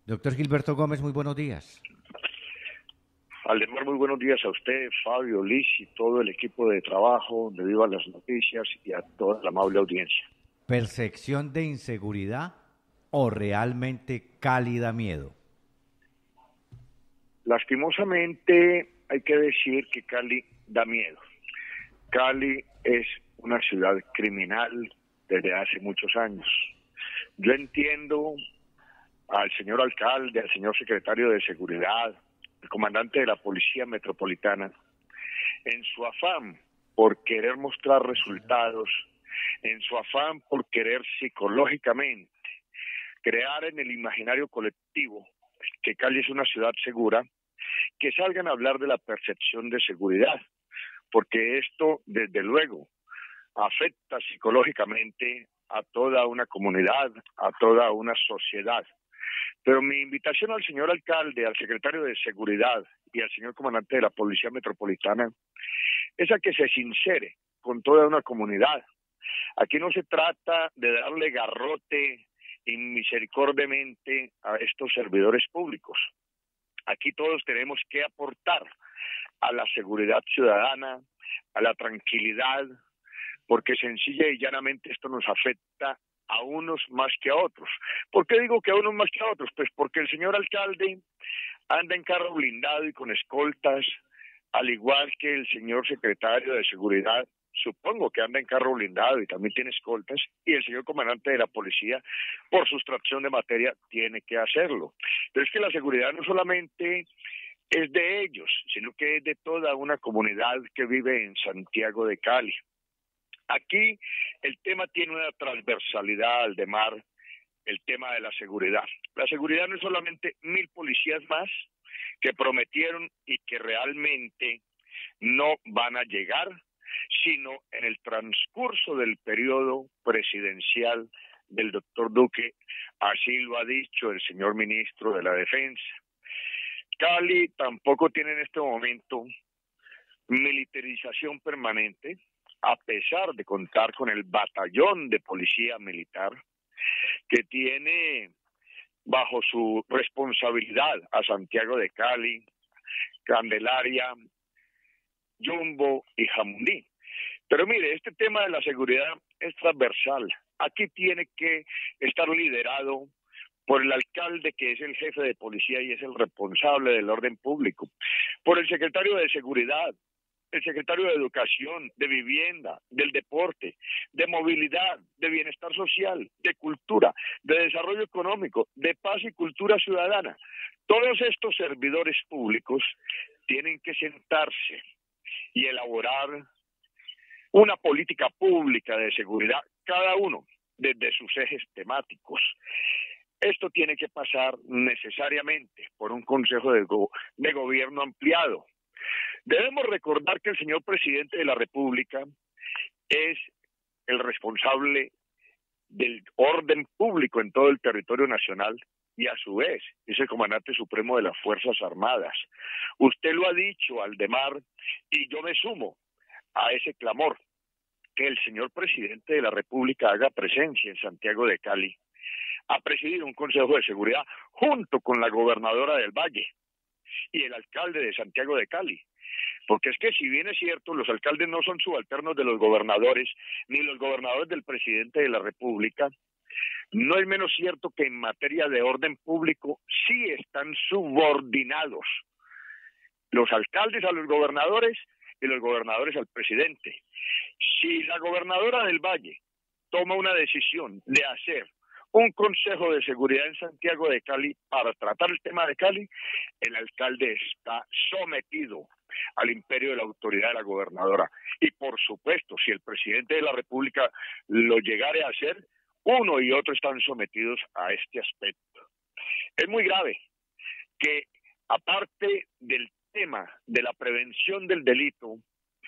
Doctor Gilberto Gómez, muy buenos días. Aldemar, muy buenos días a usted, Fabio, Liz y todo el equipo de trabajo de Viva las Noticias y a toda la amable audiencia. ¿Percepción de inseguridad o realmente Cali da miedo? Lastimosamente hay que decir que Cali da miedo. Cali es una ciudad criminal desde hace muchos años. Yo entiendo al señor alcalde, al señor secretario de Seguridad, el comandante de la Policía Metropolitana, en su afán por querer mostrar resultados, en su afán por querer psicológicamente crear en el imaginario colectivo que Cali es una ciudad segura, que salgan a hablar de la percepción de seguridad, porque esto, desde luego, afecta psicológicamente a toda una comunidad, a toda una sociedad. Pero mi invitación al señor alcalde, al secretario de Seguridad y al señor comandante de la Policía Metropolitana es a que se sincere con toda una comunidad. Aquí no se trata de darle garrote inmisericordiamente a estos servidores públicos. Aquí todos tenemos que aportar a la seguridad ciudadana, a la tranquilidad, porque sencilla y llanamente esto nos afecta a unos más que a otros. ¿Por qué digo que a unos más que a otros? Pues porque el señor alcalde anda en carro blindado y con escoltas, al igual que el señor secretario de Seguridad, supongo que anda en carro blindado y también tiene escoltas, y el señor comandante de la policía, por sustracción de materia, tiene que hacerlo. Pero es que la seguridad no solamente es de ellos, sino que es de toda una comunidad que vive en Santiago de Cali. Aquí el tema tiene una transversalidad, Aldemar, el tema de la seguridad. La seguridad no es solamente 1.000 policías más que prometieron y que realmente no van a llegar, sino en el transcurso del periodo presidencial del doctor Duque, así lo ha dicho el señor ministro de la Defensa. Cali tampoco tiene en este momento militarización permanente, a pesar de contar con el batallón de policía militar, que tiene bajo su responsabilidad a Santiago de Cali, Candelaria, Yumbo y Jamundí. Pero mire, este tema de la seguridad es transversal. Aquí tiene que estar liderado por el alcalde, que es el jefe de policía y es el responsable del orden público, por el secretario de Seguridad, el secretario de Educación, de Vivienda, del Deporte, de Movilidad, de Bienestar Social, de Cultura, de Desarrollo Económico, de Paz y Cultura Ciudadana. Todos estos servidores públicos tienen que sentarse y elaborar una política pública de seguridad, cada uno desde sus ejes temáticos. Esto tiene que pasar necesariamente por un Consejo de Gobierno ampliado. Debemos recordar que el señor presidente de la República es el responsable del orden público en todo el territorio nacional y a su vez es el comandante supremo de las Fuerzas Armadas. Usted lo ha dicho, Aldemar, y yo me sumo a ese clamor, que el señor presidente de la República haga presencia en Santiago de Cali a presidir un Consejo de Seguridad junto con la gobernadora del Valle y el alcalde de Santiago de Cali. Porque es que si bien es cierto, los alcaldes no son subalternos de los gobernadores, ni los gobernadores del presidente de la República, no es menos cierto que en materia de orden público sí están subordinados los alcaldes a los gobernadores y los gobernadores al presidente. Si la gobernadora del Valle toma una decisión de hacer un Consejo de Seguridad en Santiago de Cali para tratar el tema de Cali, el alcalde está sometido al imperio de la autoridad de la gobernadora. Y por supuesto, si el presidente de la República lo llegare a hacer, uno y otro están sometidos a este aspecto. Es muy grave que, aparte del tema de la prevención del delito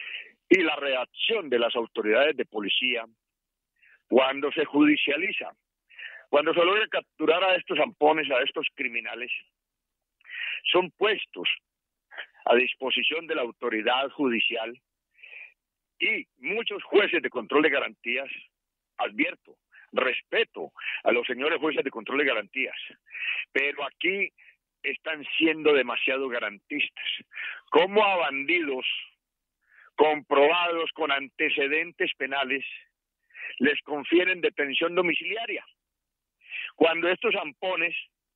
y la reacción de las autoridades de policía, cuando se judicializa, cuando se logra capturar a estos zampones, a estos criminales, son puestos a disposición de la autoridad judicial y muchos jueces de control de garantías, advierto, respeto a los señores jueces de control de garantías, pero aquí están siendo demasiado garantistas. ¿Cómo a bandidos comprobados con antecedentes penales les confieren detención domiciliaria? Cuando estos zampones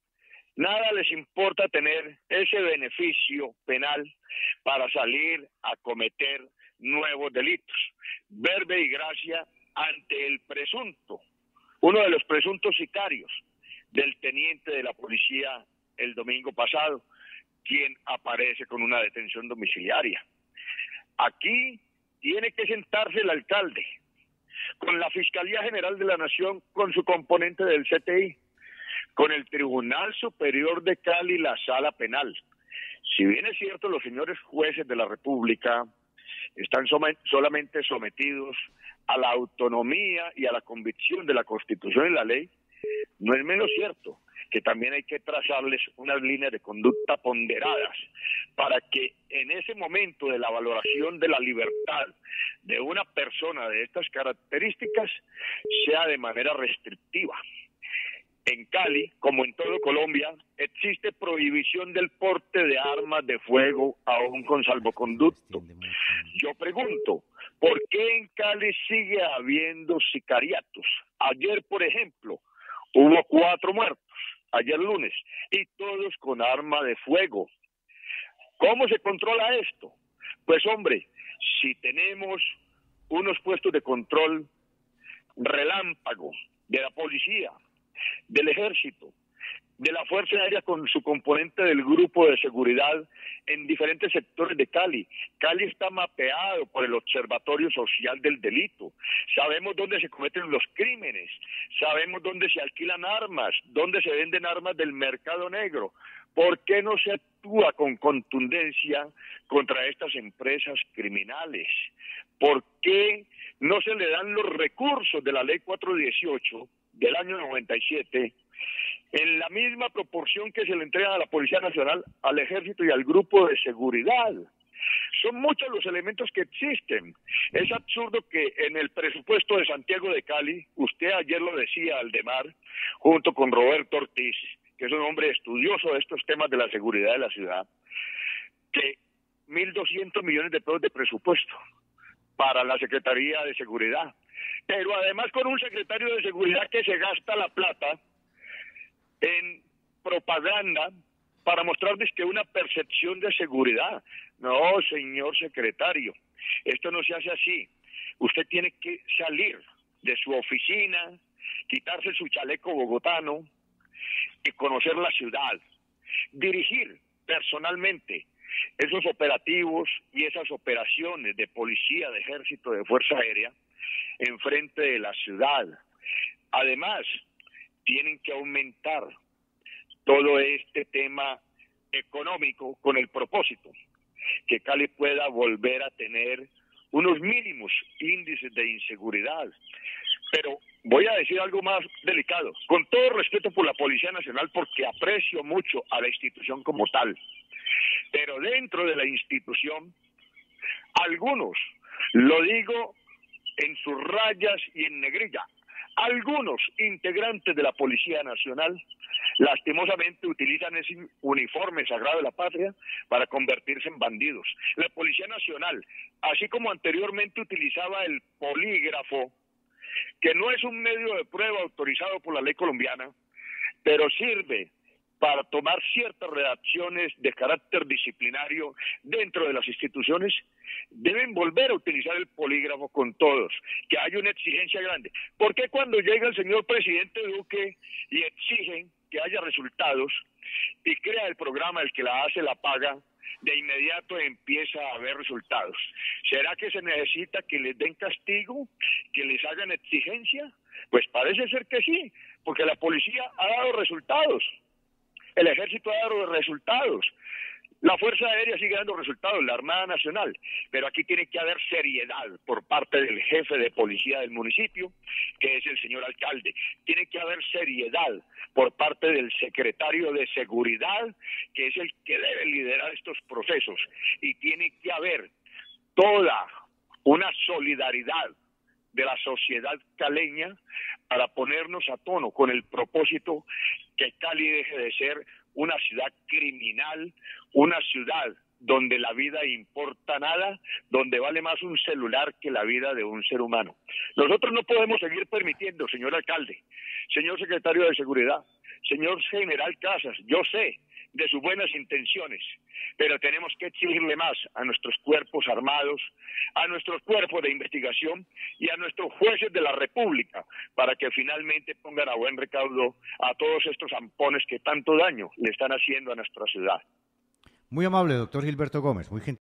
nada les importa tener ese beneficio penal para salir a cometer nuevos delitos. Verbe y gracia ante el presunto, uno de los presuntos sicarios del teniente de la policía el domingo pasado, quien aparece con una detención domiciliaria. Aquí tiene que sentarse el alcalde con la Fiscalía General de la Nación, con su componente del CTI, con el Tribunal Superior de Cali, la Sala Penal. Si bien es cierto, los señores jueces de la República están solamente sometidos a la autonomía y a la convicción de la Constitución y la ley, no es menos cierto que también hay que trazarles unas líneas de conducta ponderadas para que en ese momento de la valoración de la libertad de una persona de estas características sea de manera restrictiva. En Cali, como en todo Colombia, existe prohibición del porte de armas de fuego aún con salvoconducto. Yo pregunto, ¿por qué en Cali sigue habiendo sicariatos? Ayer, por ejemplo, hubo 4 muertos, ayer lunes, y todos con arma de fuego. ¿Cómo se controla esto? Pues hombre, si tenemos unos puestos de control relámpago de la policía, del ejército, de la Fuerza Aérea con su componente del grupo de seguridad en diferentes sectores de Cali. Cali está mapeado por el Observatorio Social del Delito. Sabemos dónde se cometen los crímenes, sabemos dónde se alquilan armas, dónde se venden armas del mercado negro. ¿Por qué no se actúa con contundencia contra estas empresas criminales? ¿Por qué no se le dan los recursos de la Ley 418 del año 97 en la misma proporción que se le entregan a la Policía Nacional, al Ejército y al Grupo de Seguridad? Son muchos los elementos que existen. Es absurdo que en el presupuesto de Santiago de Cali, usted ayer lo decía, Aldemar, junto con Roberto Ortiz, que es un hombre estudioso de estos temas de la seguridad de la ciudad, que 1.200 millones de pesos de presupuesto para la Secretaría de Seguridad, pero además con un secretario de Seguridad que se gasta la plata en propaganda para mostrarles que una percepción de seguridad. No, señor secretario, esto no se hace así. Usted tiene que salir de su oficina, quitarse su chaleco bogotano y conocer la ciudad, dirigir personalmente esos operativos y esas operaciones de policía, de ejército, de fuerza aérea en frente de la ciudad. Además, tienen que aumentar todo este tema económico con el propósito que Cali pueda volver a tener unos mínimos índices de inseguridad. Pero voy a decir algo más delicado, con todo respeto por la Policía Nacional, porque aprecio mucho a la institución como tal, pero dentro de la institución, algunos, lo digo en sus rayas y en negrilla, algunos integrantes de la Policía Nacional lastimosamente utilizan ese uniforme sagrado de la patria para convertirse en bandidos. La Policía Nacional, así como anteriormente utilizaba el polígrafo, que no es un medio de prueba autorizado por la ley colombiana, pero sirve para tomar ciertas redacciones de carácter disciplinario dentro de las instituciones, deben volver a utilizar el polígrafo con todos, que hay una exigencia grande. ¿Por qué cuando llega el señor presidente Duque y exigen que haya resultados y crea el programa, el que la hace la paga, de inmediato empieza a haber resultados? ¿Será que se necesita que les den castigo, que les hagan exigencia? Pues parece ser que sí, porque la policía ha dado resultados. El ejército ha dado resultados, la Fuerza Aérea sigue dando resultados, la Armada Nacional, pero aquí tiene que haber seriedad por parte del jefe de policía del municipio, que es el señor alcalde. Tiene que haber seriedad por parte del secretario de Seguridad, que es el que debe liderar estos procesos, y tiene que haber toda una solidaridad de la sociedad caleña para ponernos a tono con el propósito que Cali deje de ser una ciudad criminal, una ciudad donde la vida importa nada, donde vale más un celular que la vida de un ser humano. Nosotros no podemos seguir permitiendo, señor alcalde, señor secretario de Seguridad, señor general Casas, yo sé de sus buenas intenciones, pero tenemos que exigirle más a nuestros cuerpos armados, a nuestros cuerpos de investigación y a nuestros jueces de la República para que finalmente pongan a buen recaudo a todos estos zampones que tanto daño le están haciendo a nuestra ciudad. Muy amable, doctor Gilberto Gómez, muy gentil.